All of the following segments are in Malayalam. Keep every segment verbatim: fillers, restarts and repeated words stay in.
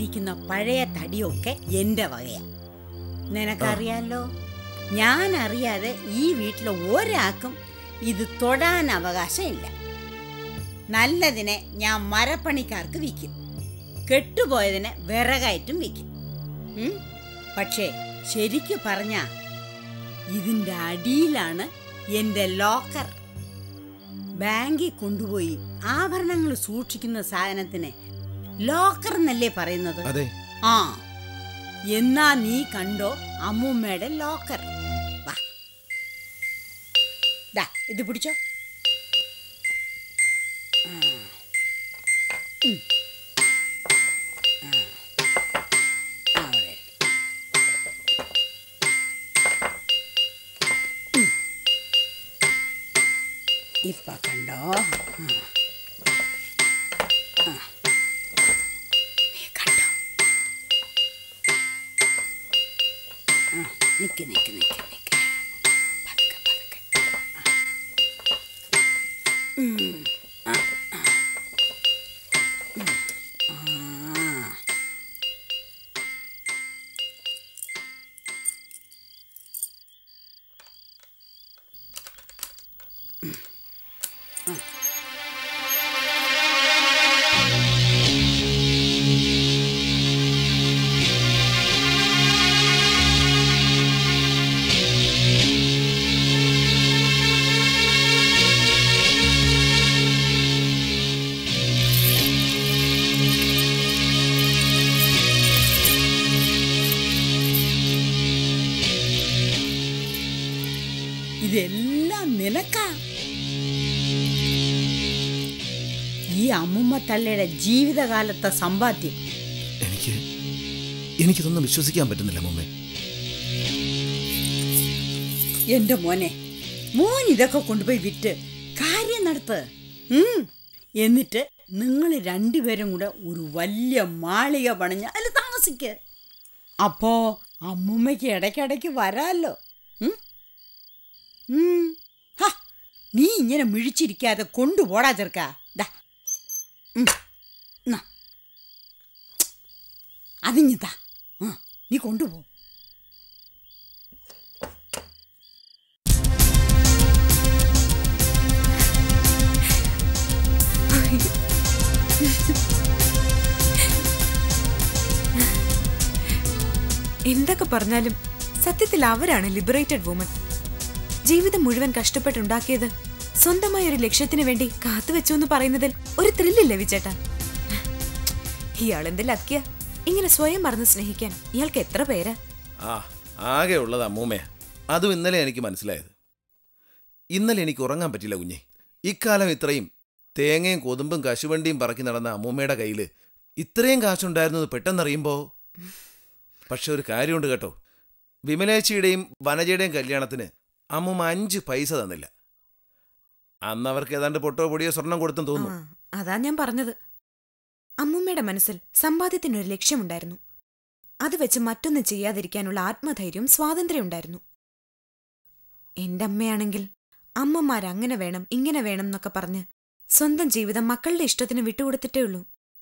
ഇരിക്കുന്ന പഴയ തടിയൊക്കെ എൻ്റെ വകയാ. നിനക്കറിയാലോ, ഞാൻ അറിയാതെ ഈ വീട്ടിലെ ഒരാൾക്കും ഇത് തൊടാൻ അവകാശമില്ല. നല്ലതിനെ ഞാൻ മരപ്പണിക്കാർക്ക് വിൽക്കും, കെട്ടുപോയതിനെ വിറകായിട്ടും വിൽക്കും. പക്ഷേ ശരിക്കു പറഞ്ഞ ഇതിൻ്റെ അടിയിലാണ് എൻ്റെ ലോക്കർ. ബാങ്കിൽ കൊണ്ടുപോയി ആഭരണങ്ങൾ സൂക്ഷിക്കുന്ന സാധനത്തിന് ലോക്കർ എന്നല്ലേ പറയുന്നത്? ആ, എന്നാ നീ കണ്ടോ അമ്മൂമ്മയുടെ ലോക്കർ. വാ, ദാ ഇത് പിടിച്ചോ. ഇപ്പൊ കണ്ടോ? നീ കണ്ടോ? നിക്ക് നിക്ക് നിക്ക് നിക്ക് പതുക്കെ പതുക്കെ. ആ ആ ഇതെല്ലാം നിനക്കാ. ഈ അമ്മുമ്മ തള്ളയുടെ ജീവിതകാലത്തെ സമ്പാദ്യം. എനിക്ക് എനിക്കിതൊന്നും വിശ്വസിക്കാൻ പറ്റുന്നില്ല മുമ്മേ. എന്റെ മോനെ, മോൻ ഇതൊക്കെ കൊണ്ടുപോയി വിറ്റ് കാര്യം നടത്ത്. എന്നിട്ട് നിങ്ങൾ രണ്ടുപേരും കൂടെ ഒരു വലിയ മാളിക പണിഞ്ഞ് അതിൽ താമസിക്ക്. അപ്പോ അമ്മുമ്മയ്ക്ക് ഇടയ്ക്കിടയ്ക്ക് വരാമല്ലോ. നീ ഇങ്ങനെ മിഴിച്ചിരിക്കാതെ കൊണ്ടുപോടാ ചെറുക്ക. അതിഞ്ഞിതാ, നീ കൊണ്ടുപോ. എന്തൊക്കെ പറഞ്ഞാലും സത്യത്തിൽ അവരാണ് ലിബറേറ്റഡ് വുമൻ. ജീവിതം മുഴുവൻ കഷ്ടപ്പെട്ടുണ്ടാക്കിയത് സ്വന്തമായ ഒരു ലക്ഷ്യത്തിന് വേണ്ടി കാത്തുവെച്ചു എന്ന് പറയുന്നതിൽ ഒരു ത്രില്ലില്ല വിചേട്ടാ. ഇയാളെന്ത് ലക്കിയ, ഇങ്ങനെ സ്വയം മറന്ന് സ്നേഹിക്കാൻ ഇയാൾക്ക് എത്ര പേരാ? ആ ആകെ ഉള്ളത് അമ്മൂമ്മയാ. അതും ഇന്നലെ എനിക്ക് മനസ്സിലായത്. ഇന്നലെ എനിക്ക് ഉറങ്ങാൻ പറ്റില്ല കുഞ്ഞെ. ഇക്കാലം ഇത്രയും തേങ്ങയും കൊതുമ്പും കശുവണ്ടിയും പറക്കി നടന്ന അമ്മൂമ്മയുടെ കയ്യിൽ ഇത്രയും കാശുണ്ടായിരുന്നത് പെട്ടെന്നറിയുമ്പോ. പക്ഷെ ഒരു കാര്യമുണ്ട് കേട്ടോ, വിമലേച്ചിയുടെയും വനജയുടെയും കല്യാണത്തിന് അമ്മൂമ്മ അഞ്ച് പൈസ തന്നില്ല. അന്ന് അവർക്ക് ഏതാണ്ട് പൊട്ടോ പൊടിയോ സ്വർണം കൊടുത്തും തോന്നുന്നു. അതാ ഞാൻ പറഞ്ഞത്, അമ്മൂമ്മയുടെ മനസ്സിൽ സമ്പാദ്യത്തിനൊരു ലക്ഷ്യമുണ്ടായിരുന്നു. അത് വെച്ച് മറ്റൊന്നും ചെയ്യാതിരിക്കാനുള്ള ആത്മധൈര്യവും സ്വാതന്ത്ര്യം ഉണ്ടായിരുന്നു. എന്റെ അമ്മയാണെങ്കിൽ അമ്മമാരങ്ങനെ വേണം ഇങ്ങനെ വേണം എന്നൊക്കെ പറഞ്ഞ് സ്വന്തം ജീവിതം മക്കളുടെ ഇഷ്ടത്തിന് വിട്ടുകൊടുത്തിട്ടേ ഉള്ളൂ.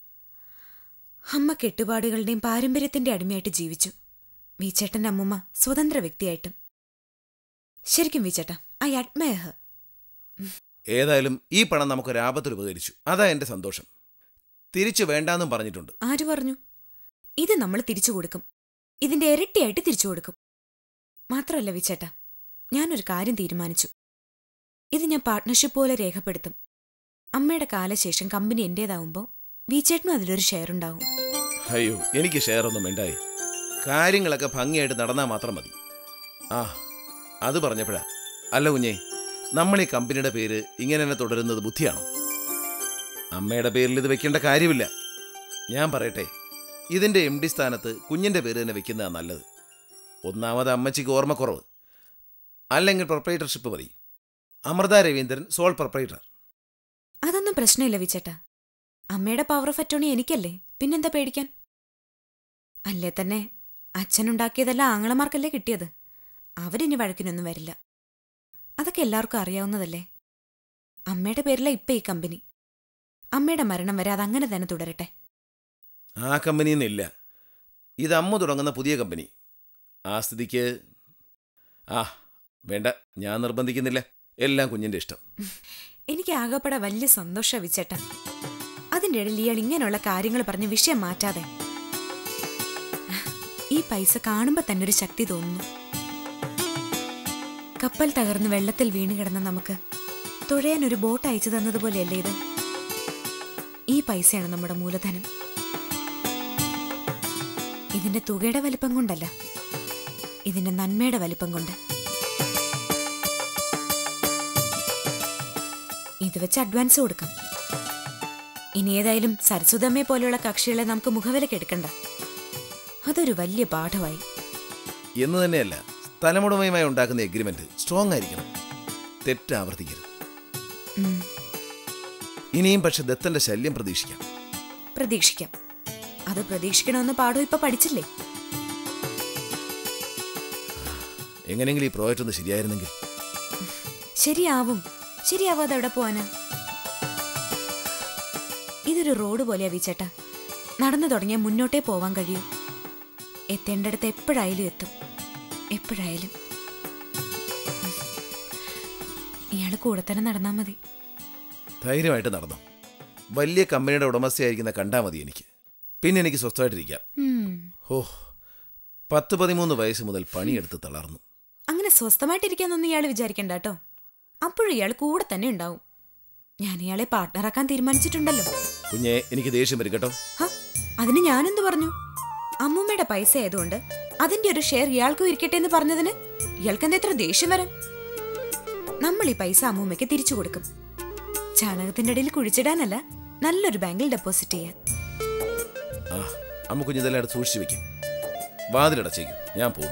അമ്മ കെട്ടുപാടുകളുടെയും പാരമ്പര്യത്തിന്റെ അടിമയായിട്ട് ജീവിച്ചു. വീച്ചേട്ടന്റെ അമ്മൂമ്മ സ്വതന്ത്ര വ്യക്തിയായിട്ടും. ശരിക്കും വീച്ചേട്ടാ, ഐ അഡ്മയർ ഹർ. ഏതായാലും ഈ പണം നമുക്കൊരാപത്തിൽ ഉപകരിച്ചു. അതാ എന്റെ സന്തോഷം. തിരിച്ചു വേണ്ടാന്നും പറഞ്ഞിട്ടുണ്ട്. ആര് പറഞ്ഞു? ഇത് നമ്മൾ തിരിച്ചു കൊടുക്കും. ഇതിന്റെ ഇരട്ടിയായിട്ട് തിരിച്ചു കൊടുക്കും. മാത്രമല്ല വിച്ചേട്ടാ, ഞാനൊരു കാര്യം തീരുമാനിച്ചു. ഇത് ഞാൻ പാർട്ട്ണർഷിപ്പ് പോലെ രേഖപ്പെടുത്തും. അമ്മയുടെ കാലശേഷം കമ്പനി എന്റേതാവുമ്പോ വീച്ചേട്ടനും അതിലൊരു ഷെയർ ഉണ്ടാവും. അയ്യോ, എനിക്ക് ഷെയർ ഒന്നും വേണ്ടായി. കാര്യങ്ങളൊക്കെ ഭംഗിയായിട്ട് നടന്നാൽ മാത്രം മതി. ആ അത് പറഞ്ഞപ്പോഴാ, അല്ല കുഞ്ഞേ, നമ്മൾ ഈ കമ്പനിയുടെ പേര് ഇങ്ങനെ തന്നെ തുടരുന്നത് ബുദ്ധിയാണോ? അമ്മയുടെ പേരിൽ ഇത് വെക്കേണ്ട കാര്യമില്ല. ഞാൻ പറയട്ടെ, ഇതിന്റെ എം ഡി സ്ഥാനത്ത് കുഞ്ഞിന്റെ പേര് തന്നെ വെക്കുന്നതാണ് നല്ലത്. ഒന്നാമത് അമ്മച്ചിക്ക് ഓർമ്മക്കുറവ്. അല്ലെങ്കിൽ പ്രൊപ്പറേറ്റർഷിപ്പ് മതി. Amrita Raveendran sole proprietor. അതൊന്നും പ്രശ്നമില്ല വിച്ചേട്ടാ. അമ്മയുടെ പവർ ഓഫ് അറ്റോണി എനിക്കല്ലേ, പിന്നെന്താ പേടിക്കാൻ? അല്ലേ തന്നെ അച്ഛനുണ്ടാക്കിയതല്ല ആങ്ങളമാർക്കല്ലേ കിട്ടിയത്. അവരിനി വഴക്കിനൊന്നും വരില്ല. അതൊക്കെ എല്ലാവർക്കും അറിയാവുന്നതല്ലേ. അമ്മയുടെ പേരില ഇപ്പൊ ഈ കമ്പനി. അമ്മയുടെ മരണം വരെ അതങ്ങനെ തന്നെ തുടരട്ടെ. ആ കമ്പനിയൊന്നുമില്ല. ഇത് അമ്മ തുടങ്ങുന്ന പുതിയ കമ്പനി. ആ സ്ഥിതിക്ക് ആ വേണ്ട, ഞാൻ നിർബന്ധിക്കുന്നില്ല. എല്ലാം കുഞ്ഞിൻ്റെ ഇഷ്ടം. എനിക്ക് ആകപ്പെടെ വലിയ സന്തോഷം വിച്ചേട്ടാ. അതിൻ്റെ ഇടയിൽ ഇയാൾ ഇങ്ങനെയുള്ള കാര്യങ്ങൾ പറഞ്ഞ് വിഷയം മാറ്റാതെ. ഈ പൈസ കാണുമ്പോൾ തന്നെ ഒരു ശക്തി തോന്നുന്നു. കപ്പൽ തകർന്ന് വെള്ളത്തിൽ വീണ് കിടന്ന നമുക്ക് തുഴയാൻ ഒരു ബോട്ട് അയച്ചു തന്നതുപോലെയല്ലേ ഇത്? ഈ പൈസയാണ് നമ്മുടെ മൂലധനം. ഇതിന്റെ തുകയുടെ വലിപ്പം കൊണ്ടല്ല, ഇതിന്റെ നന്മയുടെ വലിപ്പം കൊണ്ട്. ഇത് വെച്ച് അഡ്വാൻസ് കൊടുക്കാം. ഇനി ഏതായാലും സരസ്വതമ്മയെ പോലെയുള്ള കക്ഷികളെ നമുക്ക് മുഖവിലക്ക് എടുക്കണ്ട. അതൊരു വലിയ പാഠമായി. എന്ന് തന്നെയല്ല, സ്ഥലമുടമയുമായി ഉണ്ടാക്കുന്ന എഗ്രിമെന്റ് സ്ട്രോങ് ആയിരിക്കണം. തെറ്റ് ആവർത്തിക്കരുത്. ഇനിയും പക്ഷെ ദത്തന്റെ ശല്യം പ്രതീക്ഷിക്കാം. പ്രതീക്ഷിക്കാം. അത് പ്രതീക്ഷിക്കണമെന്ന് പാഠം ഇപ്പൊ പഠിച്ചില്ലേ? എങ്ങനെയെങ്കിലും ഈ പ്രോജക്റ്റ് ഒന്ന് ശരിയായിരുന്നെങ്കിൽ. ശരിയാവും. ശരിയാവാതെ എവിടെ പോവാനാ? ഇതൊരു റോഡ് പോലെയാ വീച്ചേട്ടാ. നടന്നു തുടങ്ങിയാൽ മുന്നോട്ടേ പോവാൻ കഴിയൂ. എത്തേണ്ടടുത്ത് എപ്പോഴായാലും എത്തും. എപ്പോഴായാലും. ഇയാള് കൂടെ തന്നെ നടന്നാ മതി. ധൈര്യമായിട്ട് നടന്നു. വലിയ കമ്പനിയുടെ ഉടമസ്ഥയായിരിക്കുന്ന കണ്ടാ മതി എനിക്ക്. പിന്നെ എനിക്ക് സ്വസ്ഥമായിട്ടിരിക്കാം. ഓ, പത്ത് പതിമൂന്ന് വയസ്സ് മുതൽ പണിയെടുത്ത് തളർന്നു. അങ്ങനെ സ്വസ്ഥമായിട്ടിരിക്കാന്നൊന്നും ഇയാൾ വിചാരിക്കണ്ട കേട്ടോ. അപ്പോഴും ഇയാൾ കൂടെ തന്നെ ഉണ്ടാവും. ഞാൻ ഇയാളെ പാർട്ട്ണറാക്കാൻ തീരുമാനിച്ചിട്ടുണ്ടല്ലോ. കുഞ്ഞെ, എനിക്ക് ദേഷ്യം വരും കേട്ടോ. അതിന് ഞാനെന്ത് പറഞ്ഞു? അമ്മൂമ്മയുടെ പൈസ ആയതുകൊണ്ട് അതിന്റെ ഒരു ഷെയർ ഇയാൾക്കും ഇരിക്കട്ടെ എന്ന് പറഞ്ഞതിന് ഇയാൾക്ക് എന്താ ഇത്ര ദേഷ്യം വരാൻ? നമ്മൾ ഈ പൈസ അമ്മൂമ്മയ്ക്ക് തിരിച്ചു കൊടുക്കും. ചാണകത്തിന്റെ ഇടയിൽ കുഴിച്ചിടാനല്ല, നല്ലൊരു ബാങ്കിൽ ഡെപ്പോസിറ്റ് ചെയ്യാൻ. ആ, അമ്മ കുഞ്ഞിതെല്ലാം അടുത്ത് സൂക്ഷിച്ചു വെക്കും. വാതിലടച്ചേക്കും, ഞാൻ പോകും.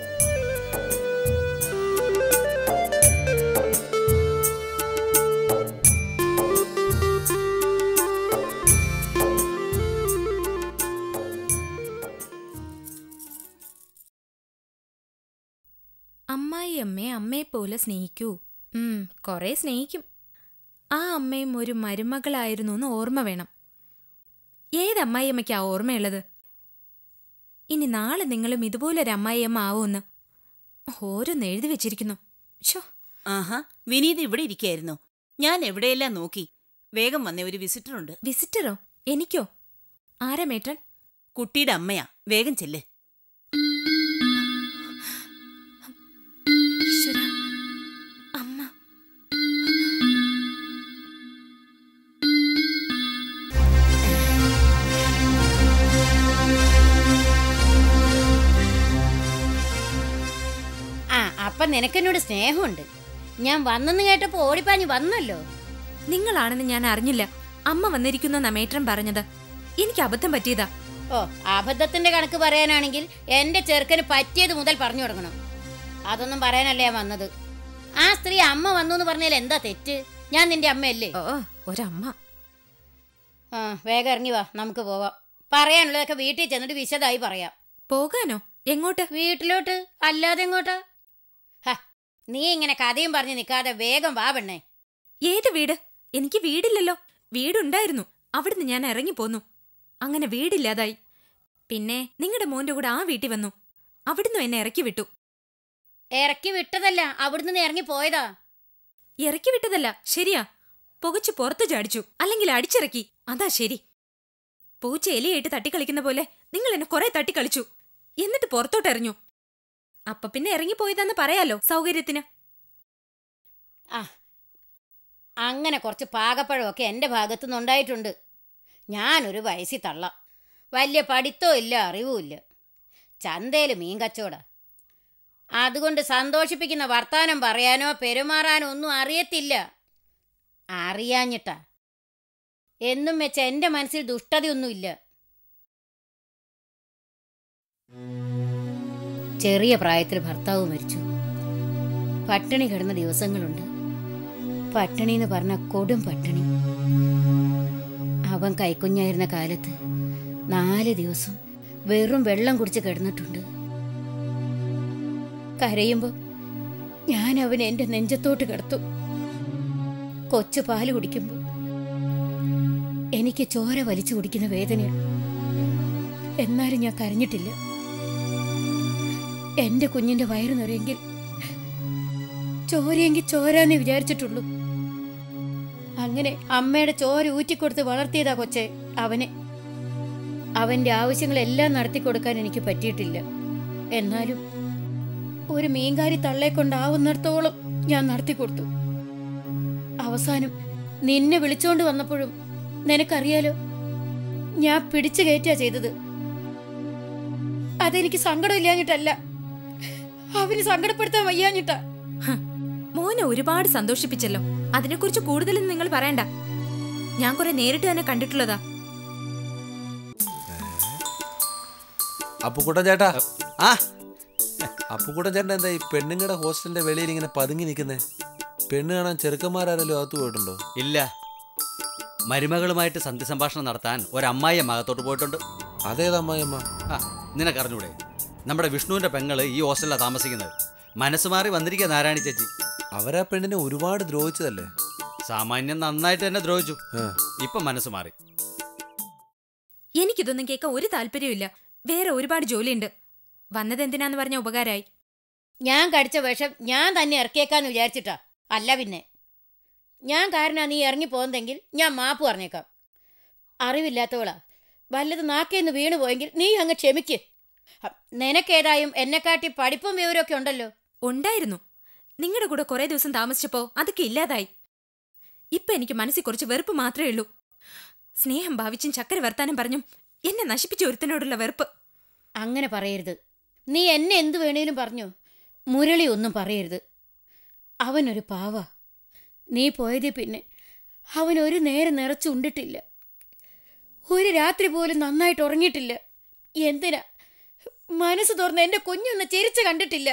അമ്മായി അമ്മയെ അമ്മയെപ്പോലെ സ്നേഹിക്കൂ. ഉം കൊറേ സ്നേഹിക്കും. ആ അമ്മയും ഒരു മരുമകളായിരുന്നു എന്ന് ഓർമ്മ വേണം. ഏതമ്മായിയമ്മയ്ക്കാ ഓർമ്മയുള്ളത്? ഇനി നാളെ നിങ്ങളും ഇതുപോലൊരു അമ്മായിയമ്മ ആവുമെന്ന് ഓരോന്ന് എഴുതി വെച്ചിരിക്കുന്നു. ഷോ. ആഹാ, വിനീത് ഇവിടെ ഇരിക്കായിരുന്നു. ഞാൻ എവിടെയെല്ലാം നോക്കി. വേഗം വന്നേ, ഒരു വിസിറ്റർ ഉണ്ട്. വിസിറ്ററോ? എനിക്കോ? ആരാ മേട്രൻ? കുട്ടിയുടെ അമ്മയാ. വേഗം ചെല്ല്. അമ്മ. ആ, അപ്പൊ നിനക്കെന്നോട് സ്നേഹമുണ്ട്. ഞാൻ വന്നെന്ന് കേട്ടപ്പോ ഓടിപ്പാഞ്ഞു വന്നല്ലോ. നിങ്ങളാണെന്ന് ഞാൻ അറിഞ്ഞില്ല. അമ്മ വന്നിരിക്കുന്ന മേട്രൻ പറഞ്ഞത്. എനിക്ക് അബദ്ധം പറ്റിയതാ. ഓ, അബദ്ധത്തിന്റെ കണക്ക് പറയാനാണെങ്കിൽ എന്റെ ചെറുക്കന് പറ്റിയത് മുതൽ പറഞ്ഞു തുടങ്ങണം. അതൊന്നും പറയാനല്ലേ ഞാൻ വന്നത്. ആ സ്ത്രീ അമ്മ വന്നു എന്ന് പറഞ്ഞാൽ എന്താ തെറ്റ്? ഞാൻ നിന്റെ അമ്മയല്ലേ? ഓ, ഒരമ്മ. ആ, വേഗം ഇറങ്ങി വാ, നമുക്ക് പോവാം. പറയാനുള്ളതൊക്കെ വീട്ടിൽ ചെന്നിട്ട് വിശദമായി പറയാം. പോകാനോ? എങ്ങോട്ട്? വീട്ടിലോട്ട്. അല്ലാതെ എങ്ങോട്ടാ? ഹ, നീ ഇങ്ങനെ കഥയും പറഞ്ഞ് നിൽക്കാതെ വേഗം വാ പെണ്ണേ. ഏത് വീട്? എനിക്ക് വീടില്ലല്ലോ. വീടുണ്ടായിരുന്നു, അവിടുന്ന് ഞാൻ ഇറങ്ങിപ്പോന്നു. അങ്ങനെ വീടില്ലാതായി. പിന്നെ നിങ്ങളുടെ മോന്റെ കൂടെ ആ വീട്ടിൽ വന്നു. അവിടുന്ന് എന്നെ ഇറക്കി വിട്ടു. ഇറക്കി വിട്ടതല്ല, അവിടുന്ന് ഇറങ്ങി പോയതാ. ഇറക്കി വിട്ടതല്ല, ശരിയാ. പുകച്ചു പുറത്തു ചാടിച്ചു, അല്ലെങ്കിൽ അടിച്ചിറക്കി. അതാ ശരി. പൂച്ച എലിയായിട്ട് തട്ടിക്കളിക്കുന്ന പോലെ നിങ്ങൾ എന്നെ കുറെ തട്ടിക്കളിച്ചു. എന്നിട്ട് പുറത്തോട്ടെറിഞ്ഞു. അപ്പൊ പിന്നെ ഇറങ്ങിപ്പോയതാന്ന് പറയാലോ, സൗകര്യത്തിന്. ആ, അങ്ങനെ കുറച്ച് പാകപ്പഴമൊക്കെ എൻ്റെ ഭാഗത്തുനിന്നുണ്ടായിട്ടുണ്ട്. ഞാനൊരു വയസ്സിൽ തള്ള. വലിയ പഠിത്തവും ഇല്ല, അറിവും ഇല്ല. ചന്തയിൽ മീൻ കച്ചവട. അതുകൊണ്ട് സന്തോഷിപ്പിക്കുന്ന വർത്താനം പറയാനോ പെരുമാറാനോ ഒന്നും അറിയത്തില്ല. അറിയാഞ്ഞിട്ടാ. എന്നും വെച്ച എൻ്റെ മനസ്സിൽ ദുഷ്ടതയൊന്നുമില്ല. ചെറിയ പ്രായത്തിൽ ഭർത്താവ് മരിച്ചു. പട്ടിണി കിടന്ന ദിവസങ്ങളുണ്ട്. പട്ടിണി എന്ന് പറഞ്ഞ കൊടും പട്ടിണി. അവൻ കൈക്കുഞ്ഞായിരുന്ന കാലത്ത് നാല് ദിവസം വെറും വെള്ളം കുടിച്ച് കിടന്നിട്ടുണ്ട്. കരയുമ്പോ ഞാൻ അവനെ എന്റെ നെഞ്ചത്തോട്ട് കിടത്തും. കൊച്ചു പാല് കുടിക്കുമ്പോ എനിക്ക് ചോര വലിച്ചു കുടിക്കുന്ന വേദനയാണ്. എന്നാലും ഞാൻ കരഞ്ഞിട്ടില്ല. എന്റെ കുഞ്ഞിന്റെ വയറ് നിറയെങ്കിൽ ചോരയെങ്കിൽ ചോരാന്നേ വിചാരിച്ചിട്ടുള്ളൂ. അങ്ങനെ അമ്മയുടെ ചോര ഊറ്റിക്കൊടുത്ത് വളർത്തിയതാ കൊച്ചെ അവനെ. അവന്റെ ആവശ്യങ്ങളെല്ലാം നടത്തി കൊടുക്കാൻ എനിക്ക് പറ്റിയിട്ടില്ല. എന്നാലും ഒരു മീൻകാരി തള്ളെ കൊണ്ടാവുന്നിടത്തോളം ഞാൻ നടത്തിക്കൊടുത്തു. അവസാനം നിന്നെ വിളിച്ചോണ്ട് വന്നപ്പോഴും നിനക്കറിയാലോ, ഞാൻ പിടിച്ചു കയറ്റാ ചെയ്തത്. അതെനിക്ക് സങ്കടമില്ലാഞ്ഞിട്ടല്ല, അവന് സങ്കടപ്പെടുത്താൻ വയ്യാഞ്ഞിട്ടാ. മോനെ ഒരുപാട് സന്തോഷിപ്പിച്ചല്ലോ. അതിനെക്കുറിച്ച് കൂടുതലൊന്നും നിങ്ങൾ പറയണ്ട. ഞാൻ കുറെ നേരിട്ട് തന്നെ കണ്ടിട്ടുള്ളതാ. അപ്പുക്കുട്ടൻ ചേട്ടാ, ആ അപ്പുക്കുട്ടൻ ചേട്ടൻ എന്താ ഈ പെണ്ണുങ്ങളുടെ ഹോസ്റ്റലിന്റെ വെളിയിൽ ഇങ്ങനെ പതുങ്ങി നിൽക്കുന്നേ? പെണ്ണ് കാണാൻ ചെറുക്കന്മാരാരെങ്കിലും അകത്ത് പോയിട്ടുണ്ടോ? ഇല്ല, മരുമകളുമായിട്ട് സന്ധി സംഭാഷണം നടത്താൻ ഒരമ്മായിയമ്മ അകത്തോട്ട് പോയിട്ടുണ്ട്. അതേത് അമ്മായിയമ്മ? ആ, നിനക്കറിഞ്ഞൂടെ? നമ്മുടെ വിഷ്ണുവിന്റെ പെങ്ങള് ഈ ഹോസ്റ്റലിലാണ് താമസിക്കുന്നത്. മനസ്സ് മാറി വന്നിരിക്കുക നാരായണി ചേച്ചി. അവരാ പെണ്ണിനെ ഒരുപാട് ദ്രോഹിച്ചതല്ലേ? സാമാന്യം നന്നായിട്ട് തന്നെ ദ്രോഹിച്ചു. ഇപ്പൊ മനസ്സ് മാറി. എനിക്കിതൊന്നും കേൾക്കാൻ ഒരു താല്പര്യമില്ല. വേറെ ഒരുപാട് ജോലിയുണ്ട്. വന്നത് എന്തിനാന്ന് പറഞ്ഞ ഉപകാരമായി. ഞാൻ കടിച്ച വിഷം ഞാൻ തന്നെ ഇറക്കിയേക്കാന്ന് വിചാരിച്ചിട്ടാ. അല്ല പിന്നെ ഞാൻ കാരണാ നീ ഇറങ്ങി പോകുന്നെങ്കിൽ ഞാൻ മാപ്പ് പറഞ്ഞേക്കാം. അറിവില്ലാത്തവളാ. വല്ലത് നാക്കേന്ന് വീണു പോയെങ്കിൽ നീ അങ്ങ് ക്ഷമിക്ക്. നിനക്കേതായും എന്നെക്കാട്ടി പഠിപ്പും വിവരമൊക്കെ ഉണ്ടല്ലോ. ഉണ്ടായിരുന്നു. നിങ്ങളുടെ കൂടെ കുറെ ദിവസം താമസിച്ചപ്പോ അതൊക്കെ ഇല്ലാതായി. ഇപ്പൊ എനിക്ക് മനസ്സിൽ കുറച്ച് വെറുപ്പ് മാത്രമേ ഉള്ളൂ. സ്നേഹം ഭാവിച്ചും ചക്കര വർത്താനം പറഞ്ഞും എന്നെ നശിപ്പിച്ച ഒരുത്തനോടുള്ള വെറുപ്പ്. അങ്ങനെ പറയരുത്. നീ എന്നെ എന്തു വേണേലും പറഞ്ഞു. മുരളി ഒന്നും പറയരുത്. അവനൊരു പാവ. നീ പോയതേ പിന്നെ അവൻ ഒരു നേരം നിറച്ചുണ്ടിട്ടില്ല. ഒരു രാത്രി പോലും നന്നായിട്ട് ഉറങ്ങിയിട്ടില്ല. എന്തിനാ മനസ്സ് തുറന്ന് എൻ്റെ കുഞ്ഞൊന്ന് ചിരിച്ചു കണ്ടിട്ടില്ല.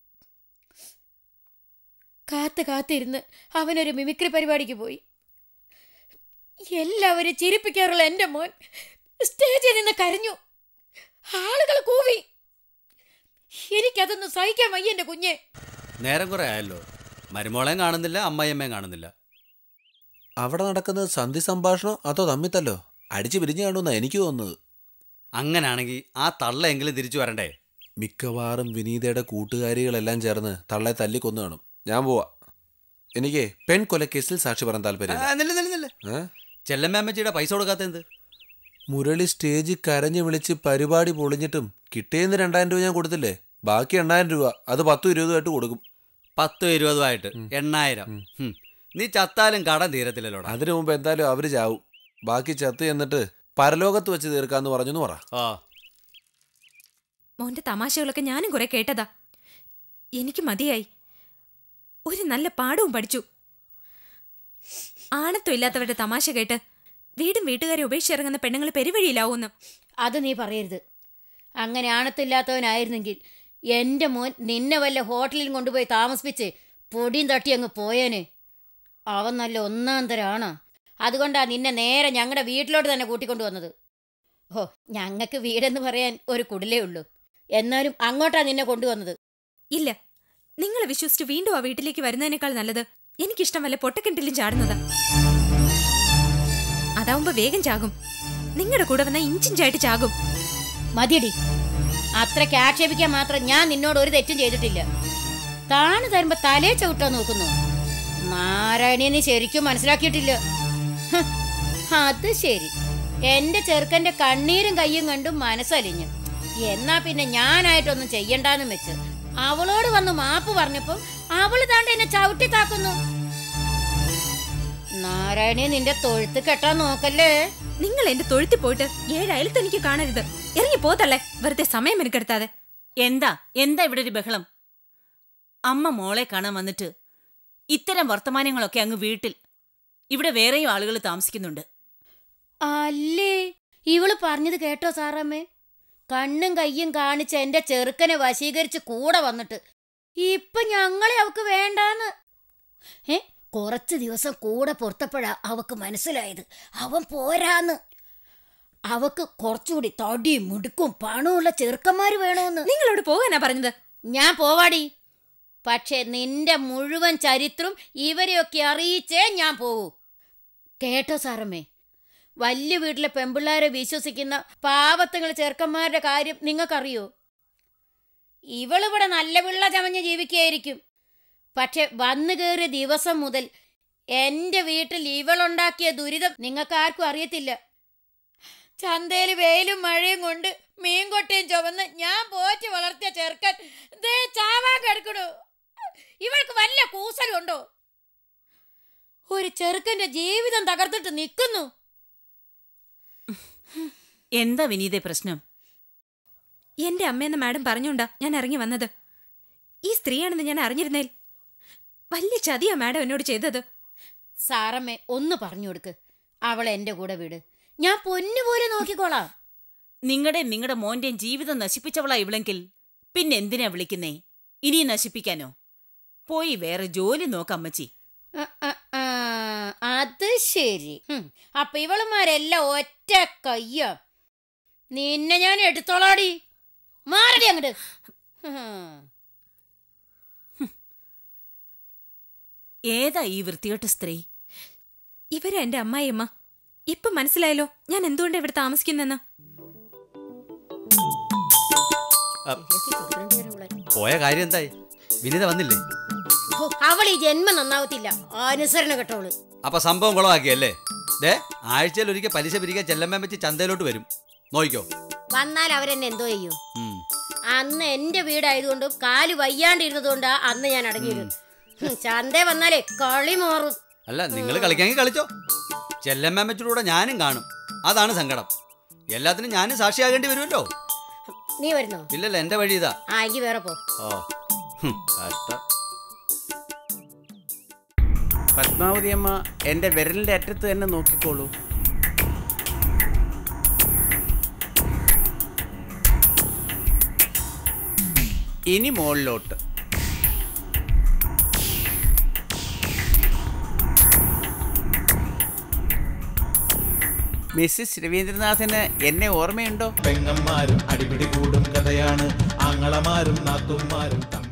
കാത്ത് കാത്തിരുന്ന് അവനൊരു മിമിക്രി പരിപാടിക്ക് പോയി. എല്ലാവരും ചിരിപ്പിക്കാറുള്ള എൻ്റെ മോൻ സ്റ്റേജിൽ നിന്ന് കരഞ്ഞു. ആളുകൾ കൂവി. എനിക്കതൊന്നും സഹിക്കാൻ വയ്യ എൻ്റെ കുഞ്ഞെ. നേരം കുറെ ആയല്ലോ. മരുമോളെയും കാണുന്നില്ല, അമ്മായിയമ്മയും കാണുന്നില്ല. അവിടെ നടക്കുന്നത് സന്ധി സംഭാഷണം അതോ തമ്മിത്തല്ലോ? അടിച്ചു പിരിഞ്ഞു കാണുമെന്നാ എനിക്ക് തോന്നുന്നത്. അങ്ങനാണെങ്കിൽ ആ തള്ളയെങ്കിലും തിരിച്ചു വരണ്ടേ? മിക്കവാറും വിനീതയുടെ കൂട്ടുകാരികളെല്ലാം ചേർന്ന് തള്ളെ തല്ലിക്കൊന്നു കാണും. ഞാൻ പോവാ. എനിക്ക് പെൺകൊലക്കേസിൽ സാക്ഷി പറയാൻ താല്പര്യം. ചെല്ലമ്മേമ്മച്ചിയുടെ പൈസ കൊടുക്കാത്ത എന്ത്? മുരളി സ്റ്റേജിൽ കരഞ്ഞു വിളിച്ച് പരിപാടി പൊളിഞ്ഞിട്ടും കിട്ടിയെന്ന് രണ്ടായിരം രൂപ ഞാൻ കൊടുത്തില്ലേ? ബാക്കി എണ്ണായിരം രൂപ അത് പത്തും ഇരുപതുമായിട്ട് കൊടുക്കും. പത്തും ഇരുപതുമായിട്ട് എണ്ണായിരം. നീ ചത്താലും കടം തീരത്തില്ലല്ലോ. അതിനു മുമ്പ് എന്തായാലും അവര് ചാവും. ബാക്കി ചത്ത് എന്നിട്ട് പരലോകത്ത് വെച്ച് തീർക്കാന്ന് പറഞ്ഞു പറ. മോന്റെ തമാശകളൊക്കെ ഞാനും കുറെ കേട്ടതാ. എനിക്ക് മതിയായി. ഒരു നല്ല പാഠവും പഠിച്ചു. ആണത്വം ഇല്ലാത്തവരുടെ തമാശ കേട്ട് വീടും വീട്ടുകാരെ ഉപേക്ഷിച്ചിറങ്ങുന്ന പെണ്ണുങ്ങൾ പെരുവഴിയിലാവൂന്ന്. അത് നീ പറയരുത്. അങ്ങനെ ആണത്തില്ലാത്തവനായിരുന്നെങ്കിൽ എൻ്റെ മോൻ നിന്നെ വല്ല ഹോട്ടലിൽ കൊണ്ടുപോയി താമസിപ്പിച്ച് പൊടിയും തട്ടി അങ്ങ് പോയേനെ. അവൻ നല്ല ഒന്നാം തരാണ്. അതുകൊണ്ടാ നിന്നെ നേരെ ഞങ്ങളുടെ വീട്ടിലോട്ട് തന്നെ കൂട്ടിക്കൊണ്ടുവന്നത്. ഓ, ഞങ്ങൾക്ക് വീടെന്ന് പറയാൻ ഒരു കുടിലേ ഉള്ളൂ. എന്നാലും അങ്ങോട്ടാ നിന്നെ കൊണ്ടുവന്നത്. ഇല്ല, നിങ്ങളെ വിശ്വസിച്ച് വീണ്ടും ആ വീട്ടിലേക്ക് വരുന്നതിനേക്കാൾ നല്ലത് എനിക്കിഷ്ടം വല്ല പൊട്ടക്കിണ്ടിലും ചാടുന്നതാ. അതാവുമ്പോ വേഗം ചാകും. നിങ്ങളുടെ കൂടെ വന്ന ഇഞ്ചിഞ്ചായിട്ട് ചാകും. മതിയടി. അത്രയ്ക്ക് ആക്ഷേപിക്കാൻ മാത്രം ഞാൻ നിന്നോട് ഒരു തെറ്റും ചെയ്തിട്ടില്ല. താണു തരുമ്പോ തലേ ചവിട്ടാൻ നോക്കുന്നു. നാരായണിയെ നീ ശരിക്കും മനസ്സിലാക്കിയിട്ടില്ല. അത് ശരി. എന്റെ ചെറുക്കന്റെ കണ്ണീരും കയ്യും കണ്ടും മനസ്സലിഞ്ഞു. എന്നാ പിന്നെ ഞാനായിട്ടൊന്നും ചെയ്യണ്ടെന്നും വെച്ച് അവളോട് വന്ന് മാപ്പ് പറഞ്ഞപ്പോ അവള് താണ്ട് എന്നെ ചവിട്ടി താക്കുന്നു. നാരായണിയെ നിന്റെ തൊഴുത്ത് കെട്ടാൻ നോക്കല്ലേ. നിങ്ങൾ എന്റെ തൊഴുത്തി പോയിട്ട് ഏഴയലത്ത് എനിക്ക് കാണരുത്. ഇറങ്ങി പോത്തല്ലേ, വെറുതെ സമയം എനിക്കെടുത്താതെ. എന്താ എന്താ ഇവിടെ ഒരു ബഹളം? അമ്മ മോളെ കാണാൻ വന്നിട്ട് ഇത്തരം വർത്തമാനങ്ങളൊക്കെ അങ്ങ് വീട്ടിൽ. ഇവിടെ വേറെയും ആളുകൾ താമസിക്കുന്നുണ്ട്. അല്ലേ, ഇവള് പറഞ്ഞത് കേട്ടോ സാറമ്മേ? കണ്ണും കയ്യും കാണിച്ച് എന്റെ ചെറുക്കനെ വശീകരിച്ച് കൂടെ വന്നിട്ട് ഇപ്പൊ ഞങ്ങളെ അവക്ക് വേണ്ടാന്ന്. ഏ കുറച്ചു ദിവസം കൂടെ പൊറത്തപ്പോഴാ അവക്ക് മനസ്സിലായത് അവൻ പോരാന്ന്. അവക്ക് കുറച്ചുകൂടി തടിയും മുടുക്കും പണമുള്ള ചെറുക്കന്മാര് വേണോന്ന്. നിങ്ങളോട് പോകാനാ പറഞ്ഞത്? ഞാൻ പോവാടി. പക്ഷെ നിന്റെ മുഴുവൻ ചരിത്രം ഇവരെയൊക്കെ അറിയിച്ചേ ഞാൻ പോകൂ. കേട്ടോ സാറമ്മേ? വലിയ വീട്ടിലെ പെമ്പിള്ളാരെ വിശ്വസിക്കുന്ന പാവത്തുങ്ങൾ ചെറുക്കന്മാരുടെ കാര്യം നിങ്ങൾക്കറിയോ? ഇവളിവിടെ നല്ല പിള്ള ചമഞ്ഞ് ജീവിക്കുകയായിരിക്കും. പക്ഷെ വന്നു കയറിയ ദിവസം മുതൽ എൻ്റെ വീട്ടിൽ ഇവളുണ്ടാക്കിയ ദുരിതം നിങ്ങൾക്കാർക്കും അറിയത്തില്ല. ചന്തയിൽ വെയിലും മഴയും കൊണ്ട് മീൻകൊട്ടിയും ചുവന്ന് ഞാൻ പോറ്റി വളർത്തിയ ചെറുക്കൻ ദേ ചാവാൻ കിടക്കണു. ഇവൾക്ക് വല്ല കൂസലുണ്ടോ? ഒരു ചെറുക്കന്റെ ജീവിതം തകർത്തിട്ട് നിൽക്കുന്നു. എന്താ വിനീതേ പ്രശ്നം? എന്റെ അമ്മയെന്ന് മാഡം പറഞ്ഞോണ്ടാ ഞാൻ ഇറങ്ങി വന്നത്. ഈ സ്ത്രീയാണെന്ന് ഞാൻ അറിഞ്ഞിരുന്നേൽ വലിയ ചതിയാ മാഡം എന്നോട് ചെയ്തത്. സാറമ്മേ, ഒന്ന് പറഞ്ഞു കൊടുക്ക്. അവളെ എന്റെ കൂടെ വിട്, ഞാൻ പൊന്നുപോലെ നോക്കിക്കോളാം. നിങ്ങളുടെ നിങ്ങളുടെ മോന്റെയും ജീവിതം നശിപ്പിച്ചവളാ ഇവളെങ്കിൽ പിന്നെ എന്തിനാ വിളിക്കുന്നേ? ഇനി നശിപ്പിക്കാനോ? പോയി വേറെ ജോലി നോക്കമ്മച്ചി. അത് ശരി. അപ്പൊ ഇവളുമാരെല്ലാം ഒറ്റ കയ്യാ. നിന്നെ ഞാൻ എടുത്തോളാടി. മാറടി അങ്ങോട്ട്. ഏതാ ഈ വൃത്തികെട്ട സ്ത്രീ? ഇവരാ എന്റെ അമ്മായിയമ്മ. ഇപ്പൊ മനസ്സിലായല്ലോ ഞാൻ എന്തുകൊണ്ടാ ഇവിടെ താമസിക്കുന്നെന്ന്. പോയ കാര്യം എന്തായി? വിനീത വന്നില്ലേ? അവൾ ഈ ജന്മം നന്നാവത്തില്ല. അനുസരണ കേട്ടോള്. അപ്പൊ സംഭവം കുളമാക്കിയല്ലേ? ദേ, ആഴ്ചയിൽ ഒരിക്കൽ പലിശ പിരിക്കാൻ ചെല്ലമ്മ വെച്ച് ചന്തയിലോട്ട് വരും. നോയിക്കോ. വന്നാൽ അവരെന്നെ എന്തോ ചെയ്യും? അന്ന് എന്റെ വീടായതുകൊണ്ടും കാല് വയ്യാണ്ടിരുന്നതുകൊണ്ടാ അന്ന് ഞാൻ അടങ്ങിയിരുന്നു. ചന്ത വന്നാലേ കളി മാറും. അല്ല, നിങ്ങൾ കളിക്കാമെങ്കിൽ കളിച്ചോ. ചെല്ലമ്മച്ചൂടെ ഞാനും കാണും. അതാണ് സങ്കടം. എല്ലാത്തിനും ഞാനും സാക്ഷിയാകേണ്ടി വരുമല്ലോ. നീ വരുന്നോ? ഇല്ലല്ലോ, എന്റെ വഴി ഇതാ. ആ, എങ്കിൽ വേറെ പോ. ഓ കഷ്ടം. പത്മാവതി അമ്മ എൻ്റെ വിരലിൻ്റെ അറ്റത്ത് തന്നെ നോക്കിക്കോളൂ. ഇനി മുകളിലോട്ട്. മിസ്സിസ് രവീന്ദ്രനാഥന് എന്നെ ഓർമ്മയുണ്ടോ? പെങ്ങന്മാരും അടിപിടി കൂടും കഥയാണ്, ആങ്ങളമാരും നാത്തുമാരും.